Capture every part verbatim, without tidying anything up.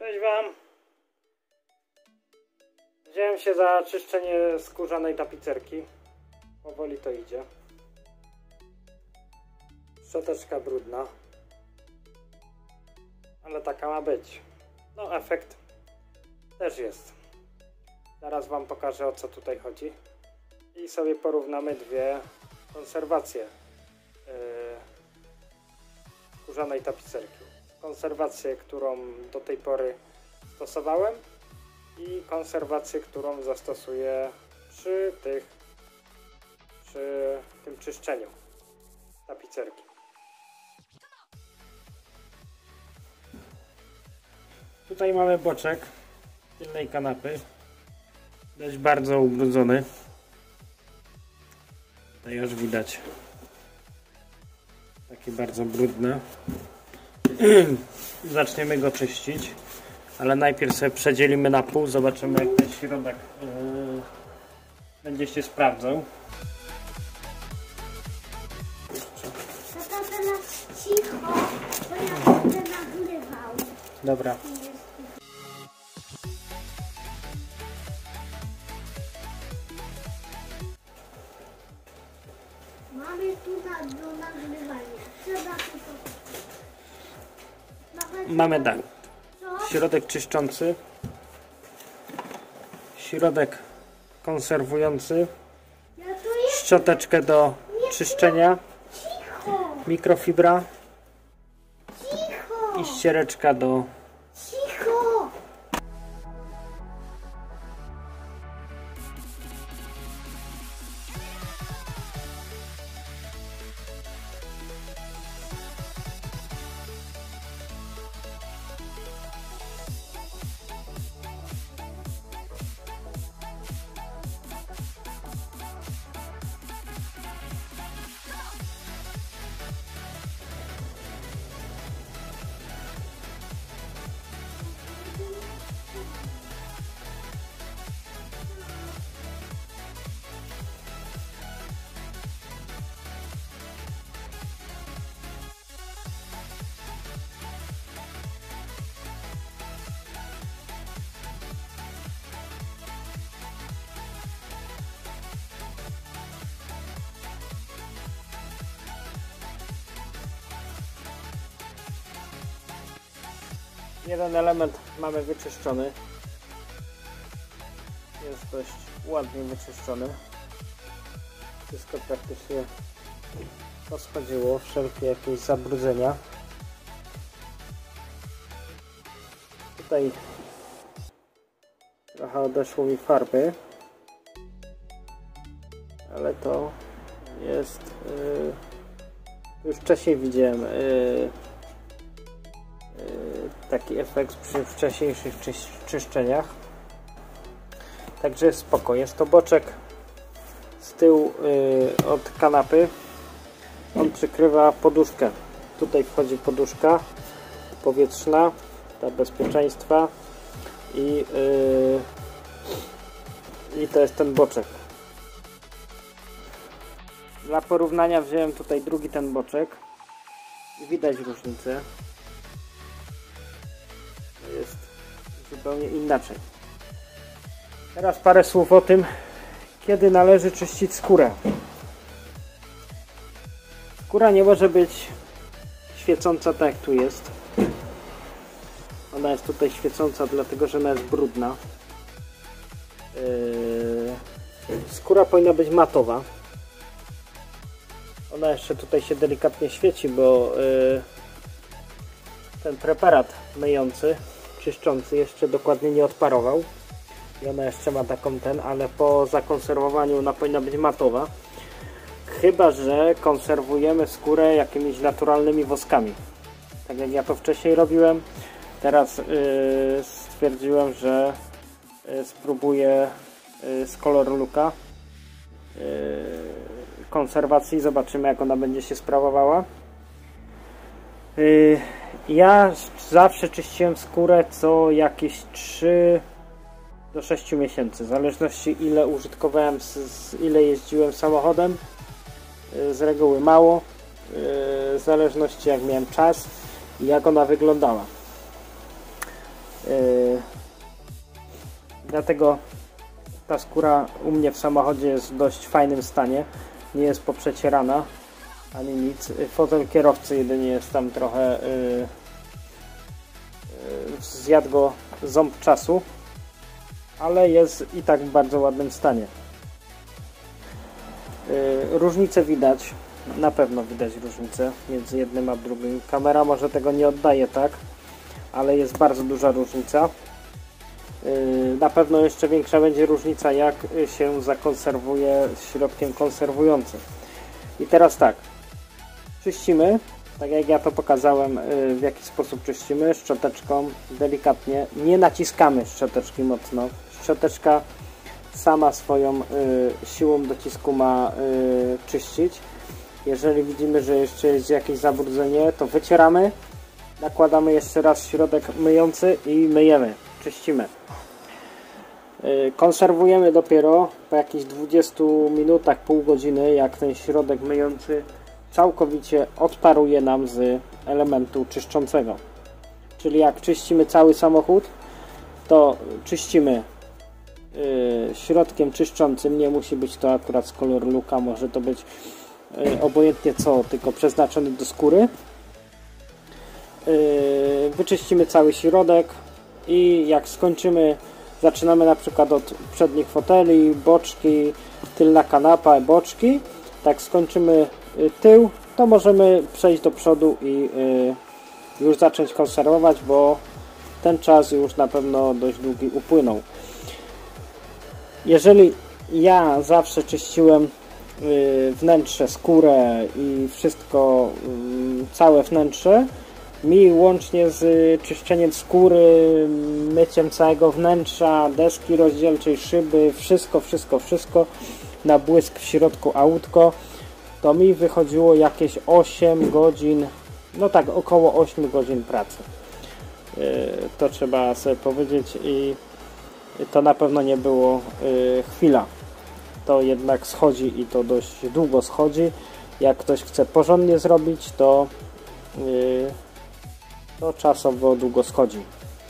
Cześć Wam! Wziąłem się za czyszczenie skórzanej tapicerki. Powoli to idzie. Szczoteczka brudna. Ale taka ma być. No efekt też jest. Zaraz Wam pokażę, o co tutaj chodzi. I sobie porównamy dwie konserwacje yy, skórzanej tapicerki. Konserwację, którą do tej pory stosowałem i konserwację, którą zastosuję przy tych przy tym czyszczeniu tapicerki. Tutaj mamy boczek tylnej kanapy, dość bardzo ubrudzony. Tutaj już widać takie bardzo brudne. Zaczniemy go czyścić, ale najpierw sobie przedzielimy na pół, zobaczymy, jak ten środek yy, będzie się sprawdzał. Tata, teraz cicho, bo ja będę nagrywał. Dobra. Mamy tu na, do nagrywania. Trzeba tu to... Mamy tak. Środek czyszczący, środek konserwujący, szczoteczkę do czyszczenia, mikrofibra i ściereczka do Cicho! jeden element mamy wyczyszczony. Jest dość ładnie wyczyszczony. Wszystko praktycznie poschodziło, wszelkie jakieś zabrudzenia. Tutaj trochę odeszło mi farby, ale to jest yy, już wcześniej widziałem yy, taki efekt przy wcześniejszych czy czyszczeniach. Także jest spoko. Jest to boczek z tyłu yy, od kanapy. On przykrywa poduszkę. Tutaj wchodzi poduszka powietrzna, dla bezpieczeństwa i, yy, i to jest ten boczek. Dla porównania wziąłem tutaj drugi ten boczek i widać różnicę. Jest zupełnie inaczej. Teraz parę słów o tym, kiedy należy czyścić skórę. Skóra nie może być świecąca tak, jak tu jest. Ona jest tutaj świecąca, dlatego że ona jest brudna. Yy, skóra powinna być matowa. Ona jeszcze tutaj się delikatnie świeci, bo yy, ten preparat myjący, czyszczący jeszcze dokładnie nie odparował i ona jeszcze ma taką ten, ale po zakonserwowaniu ona powinna być matowa, chyba że konserwujemy skórę jakimiś naturalnymi woskami, tak jak ja to wcześniej robiłem. Teraz yy, stwierdziłem, że yy, spróbuję yy, z Color Looka yy, konserwacji, zobaczymy, jak ona będzie się sprawowała. Yy, Ja zawsze czyściłem skórę co jakieś trzy do sześciu miesięcy, w zależności ile użytkowałem, z, z ile jeździłem samochodem. Z reguły mało, w zależności jak miałem czas i jak ona wyglądała. Yy, dlatego ta skóra u mnie w samochodzie jest w dość fajnym stanie. Nie jest poprzecierana ani nic. Fotel kierowcy jedynie jest tam trochę yy, yy, zjadł go ząb czasu, ale jest i tak w bardzo ładnym stanie. Yy, różnicę widać, na pewno widać różnicę między jednym a drugim. Kamera może tego nie oddaje tak, ale jest bardzo duża różnica. Yy, na pewno jeszcze większa będzie różnica, jak się zakonserwuje środkiem konserwującym. I teraz tak, czyścimy, tak jak ja to pokazałem, yy, w jaki sposób czyścimy, szczoteczką, delikatnie, nie naciskamy szczoteczki mocno. Szczoteczka sama swoją y, siłą docisku ma y, czyścić. Jeżeli widzimy, że jeszcze jest jakieś zabrudzenie, to wycieramy, nakładamy jeszcze raz środek myjący i myjemy, czyścimy. Y, konserwujemy dopiero po jakichś dwudziestu minutach, pół godziny, jak ten środek myjący całkowicie odparuje nam z elementu czyszczącego. Czyli jak czyścimy cały samochód, to czyścimy środkiem czyszczącym, nie musi być to akurat z koloru luka, może to być obojętnie co, tylko przeznaczony do skóry. Wyczyścimy cały środek i jak skończymy, zaczynamy na przykład od przednich foteli, boczki, tylna kanapa, boczki, tak skończymy tył, to możemy przejść do przodu i już zacząć konserwować, bo ten czas już na pewno dość długi upłynął. Jeżeli ja zawsze czyściłem wnętrze, skórę i wszystko, całe wnętrze, mi łącznie z czyszczeniem skóry, myciem całego wnętrza, deski rozdzielczej, szyby, wszystko, wszystko, wszystko na błysk w środku autko, to mi wychodziło jakieś osiem godzin, no tak, około osiem godzin pracy. To trzeba sobie powiedzieć i to na pewno nie było y, chwila. To jednak schodzi i to dość długo schodzi. Jak ktoś chce porządnie zrobić, to, y, to czasowo długo schodzi.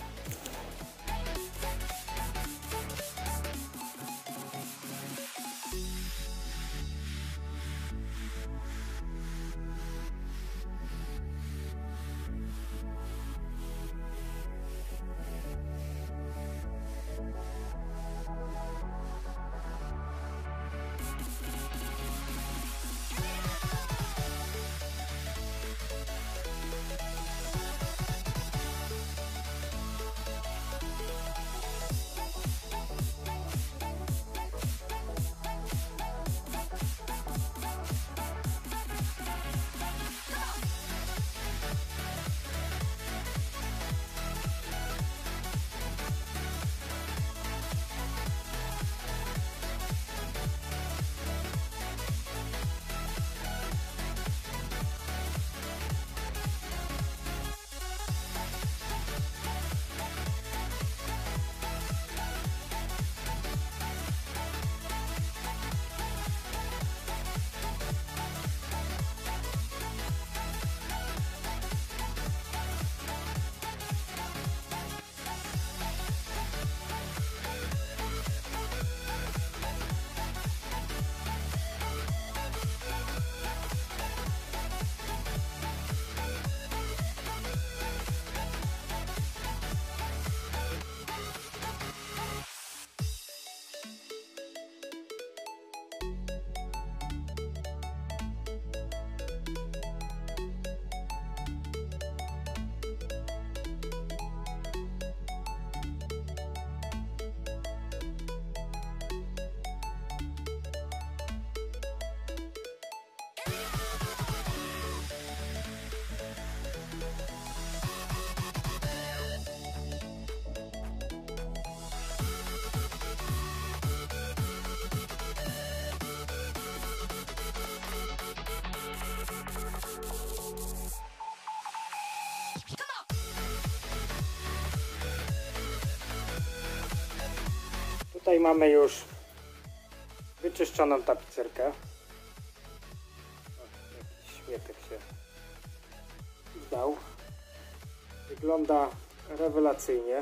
Tutaj mamy już wyczyszczoną tapicerkę. O, jakiś śmietek się wdał. Wygląda rewelacyjnie.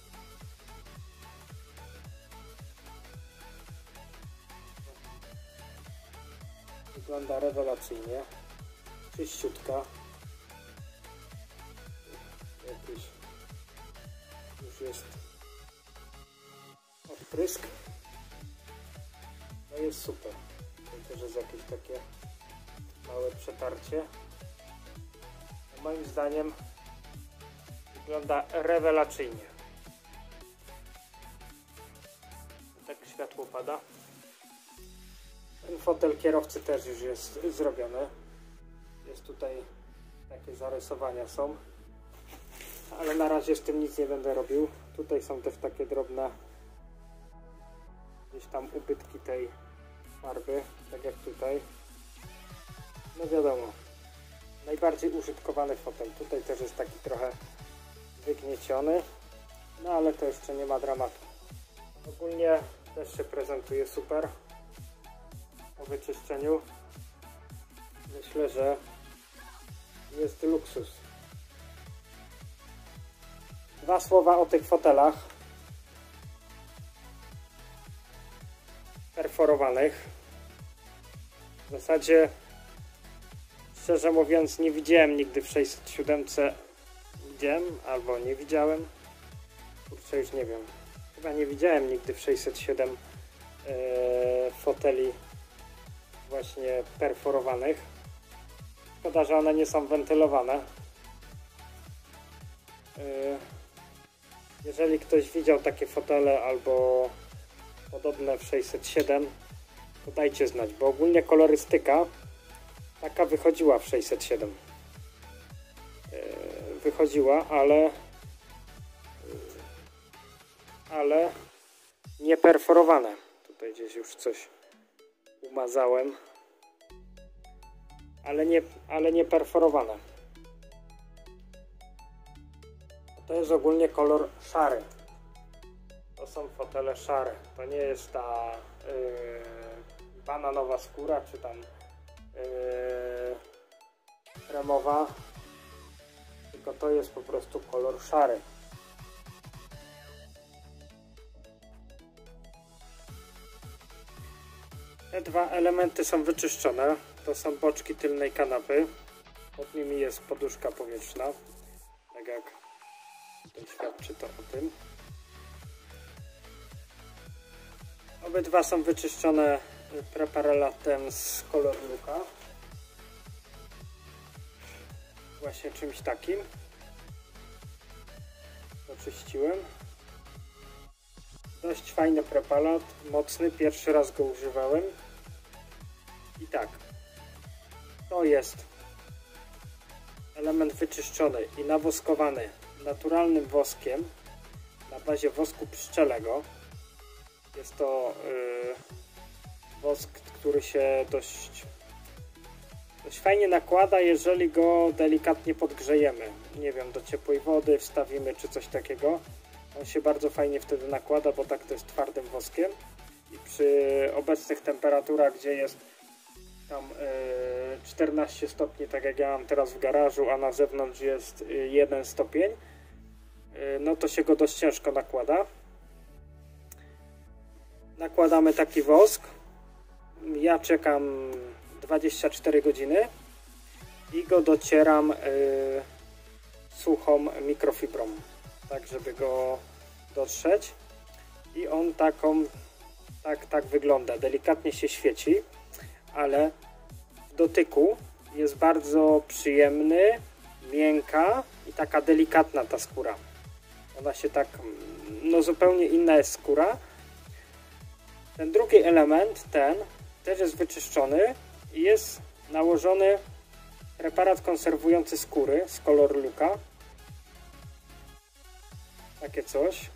Wygląda rewelacyjnie. Czyściutka. Jakiś już jest odprysk. No jest super. Tutaj też jest jakieś takie małe przetarcie. No moim zdaniem wygląda rewelacyjnie. Tak światło pada. Ten fotel kierowcy też już jest zrobiony. Jest tutaj takie zarysowania są. Ale na razie z tym nic nie będę robił. Tutaj są też takie drobne gdzieś tam ubytki tej farby, tak jak tutaj. No wiadomo, najbardziej użytkowany fotel. Tutaj też jest taki trochę wygnieciony, no ale to jeszcze nie ma dramatu. Ogólnie też się prezentuje super po wyczyszczeniu. Myślę, że jest luksus. Dwa słowa o tych fotelach perforowanych. W zasadzie, szczerze mówiąc, nie widziałem nigdy w sześćset siedem. Widziałem albo nie widziałem. Kurczę, już nie wiem. Chyba nie widziałem nigdy w sześćset siedem yy, foteli właśnie perforowanych. Szkoda, że one nie są wentylowane. Yy, jeżeli ktoś widział takie fotele albo podobne w sześćset siedem, to dajcie znać, bo ogólnie kolorystyka taka wychodziła w sześćset siedem. Yy, wychodziła, ale ale nie perforowane. Tutaj gdzieś już coś umazałem, ale nie, ale nie perforowane. To jest ogólnie kolor szary. To są fotele szare. To nie jest ta yy, bananowa skóra, czy tam yy, kremowa, tylko to jest po prostu kolor szary. Te dwa elementy są wyczyszczone. To są boczki tylnej kanapy. Pod nimi jest poduszka powietrzna. Tak jak tutaj świadczy to o tym. Obydwa są wyczyszczone preparatem z Color Looka. Właśnie czymś takim. Oczyściłem. Dość fajny preparat, mocny, pierwszy raz go używałem. I tak, to jest element wyczyszczony i nawoskowany naturalnym woskiem na bazie wosku pszczelego. Jest to yy, wosk, który się dość, dość fajnie nakłada, jeżeli go delikatnie podgrzejemy. Nie wiem, do ciepłej wody wstawimy czy coś takiego. On się bardzo fajnie wtedy nakłada, bo tak to jest twardym woskiem. I przy obecnych temperaturach, gdzie jest tam yy, czternaście stopni, tak jak ja mam teraz w garażu, a na zewnątrz jest yy, jeden stopień, yy, no to się go dość ciężko nakłada. Nakładamy taki wosk. Ja czekam dwadzieścia cztery godziny i go docieram yy, suchą mikrofibrą, tak żeby go dotrzeć. I on taką, tak, tak wygląda. Delikatnie się świeci, ale w dotyku jest bardzo przyjemny, miękka i taka delikatna ta skóra. Ona się tak, no zupełnie inna jest skóra. Ten drugi element, ten też jest wyczyszczony i jest nałożony preparat konserwujący skóry z Color Looka. Takie coś.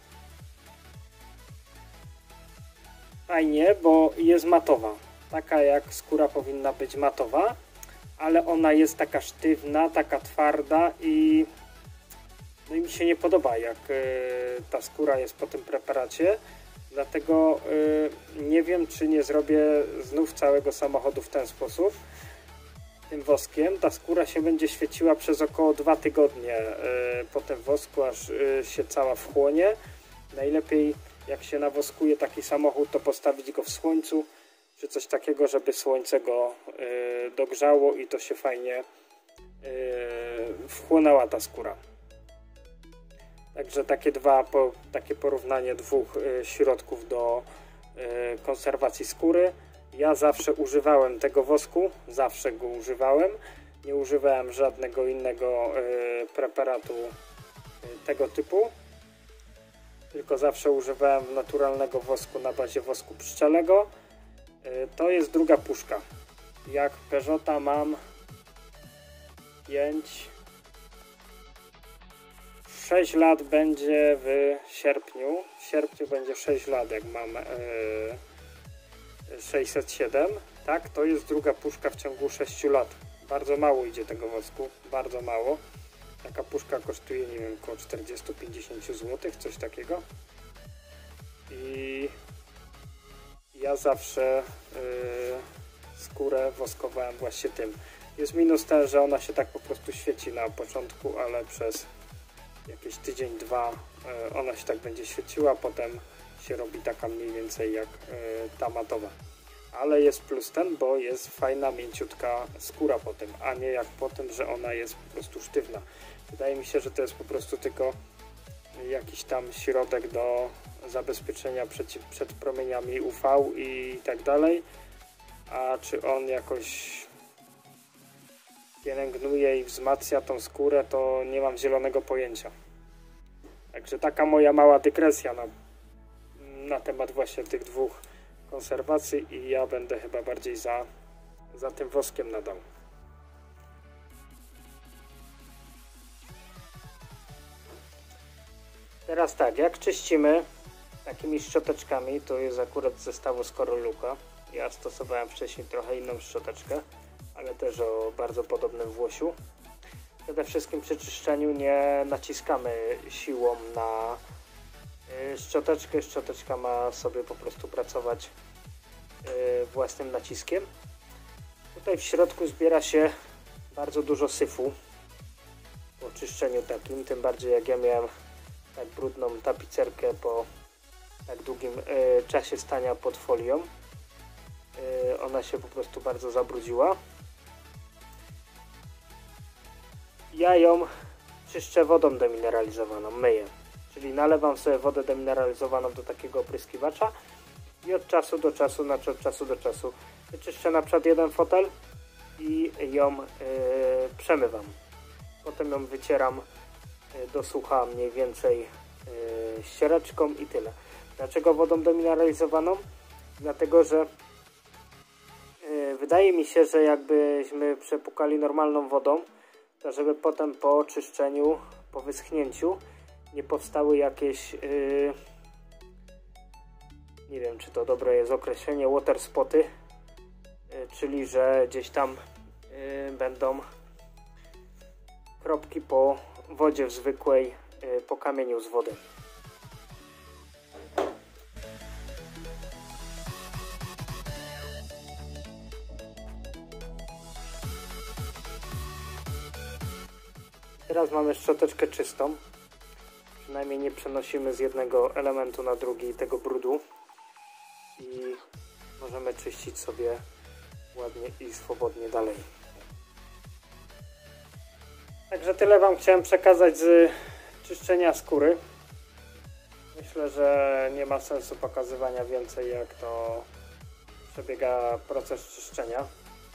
Fajnie, bo jest matowa. Taka jak skóra powinna być matowa, ale ona jest taka sztywna, taka twarda i no i mi się nie podoba, jak y, ta skóra jest po tym preparacie. Dlatego y, nie wiem, czy nie zrobię znów całego samochodu w ten sposób. tym woskiem, ta skóra się będzie świeciła przez około dwa tygodnie po tym wosku, aż się cała wchłonie. Najlepiej jak się nawoskuje taki samochód, to postawić go w słońcu, czy coś takiego, żeby słońce go dogrzało i to się fajnie wchłonęła ta skóra. Także takie dwa, po, takie porównanie dwóch y, środków do y, konserwacji skóry. Ja zawsze używałem tego wosku, zawsze go używałem. Nie używałem żadnego innego y, preparatu y, tego typu. Tylko zawsze używałem naturalnego wosku na bazie wosku pszczelego. Y, to jest druga puszka. Jak Peugeota mam pięć sześć lat będzie w sierpniu. W sierpniu będzie sześć lat, jak mam yy, sześćset siedem. Tak, to jest druga puszka w ciągu sześciu lat. Bardzo mało idzie tego wosku, bardzo mało. Taka puszka kosztuje, nie wiem, około czterdzieści do pięćdziesięciu złotych, coś takiego. I ja zawsze yy, skórę woskowałem właśnie tym. Jest minus ten, że ona się tak po prostu świeci na początku, ale przez jakieś tydzień, dwa ona się tak będzie świeciła, potem się robi taka mniej więcej jak ta matowa. Ale jest plus ten, bo jest fajna, mięciutka skóra po tym, a nie jak po tym, że ona jest po prostu sztywna. Wydaje mi się, że to jest po prostu tylko jakiś tam środek do zabezpieczenia przed, przed promieniami U V i tak dalej. A czy on jakoś pielęgnuje i wzmacnia tą skórę, to nie mam zielonego pojęcia. Także taka moja mała dygresja na, na temat właśnie tych dwóch konserwacji i ja będę chyba bardziej za, za tym woskiem nadal. Teraz tak, jak czyścimy takimi szczoteczkami, to jest akurat z zestawu Scoroluca. Ja stosowałem wcześniej trochę inną szczoteczkę, ale też o bardzo podobnym włosiu. Przede wszystkim przy czyszczeniu nie naciskamy siłą na szczoteczkę. Szczoteczka ma sobie po prostu pracować własnym naciskiem. Tutaj w środku zbiera się bardzo dużo syfu po czyszczeniu takim, tym bardziej jak ja miałem tak brudną tapicerkę po tak długim czasie stania pod folią. Ona się po prostu bardzo zabrudziła. Ja ją czyszczę wodą demineralizowaną, myję. Czyli nalewam sobie wodę demineralizowaną do takiego opryskiwacza i od czasu do czasu, znaczy od czasu do czasu wyczyszczę na przykład jeden fotel i ją yy, przemywam. Potem ją wycieram yy, do sucha mniej więcej yy, ściereczką i tyle. Dlaczego wodą demineralizowaną? Dlatego, że yy, wydaje mi się, że jakbyśmy przepukali normalną wodą, to żeby potem po oczyszczeniu, po wyschnięciu nie powstały jakieś, yy, nie wiem czy to dobre jest określenie, water spoty, yy, czyli że gdzieś tam yy, będą kropki po wodzie w zwykłej, yy, po kamieniu z wody. Teraz mamy szczoteczkę czystą. Przynajmniej nie przenosimy z jednego elementu na drugi tego brudu. I możemy czyścić sobie ładnie i swobodnie dalej. Także tyle Wam chciałem przekazać z czyszczenia skóry. Myślę, że nie ma sensu pokazywania więcej, jak to przebiega proces czyszczenia.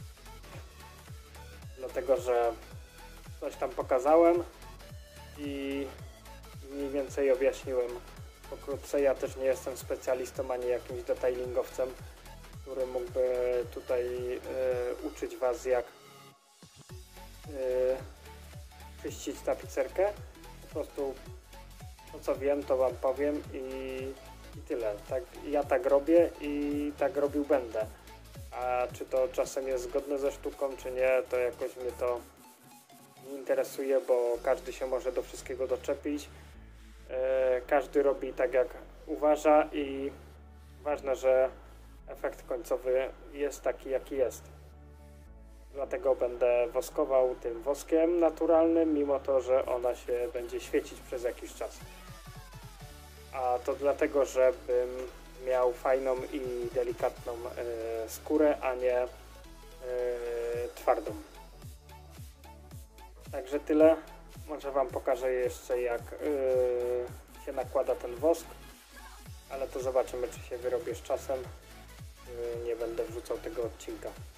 Dlatego, że coś tam pokazałem i mniej więcej objaśniłem pokrótce. Ja też nie jestem specjalistą ani jakimś detailingowcem, który mógłby tutaj y, uczyć Was, jak y, czyścić tapicerkę. Po prostu to, co wiem, to Wam powiem i, i tyle. Tak, ja tak robię i tak robił będę. A czy to czasem jest zgodne ze sztuką, czy nie, to jakoś mnie to nie interesuje, bo każdy się może do wszystkiego doczepić. E, każdy robi tak, jak uważa i ważne, że efekt końcowy jest taki, jaki jest. Dlatego będę woskował tym woskiem naturalnym, mimo to, że ona się będzie świecić przez jakiś czas. A to dlatego, żebym miał fajną i delikatną y, skórę, a nie y, twardą. Także tyle. Może Wam pokażę jeszcze, jak y, się nakłada ten wosk, ale to zobaczymy, czy się wyrobię z czasem. Y, nie będę wrzucał tego odcinka.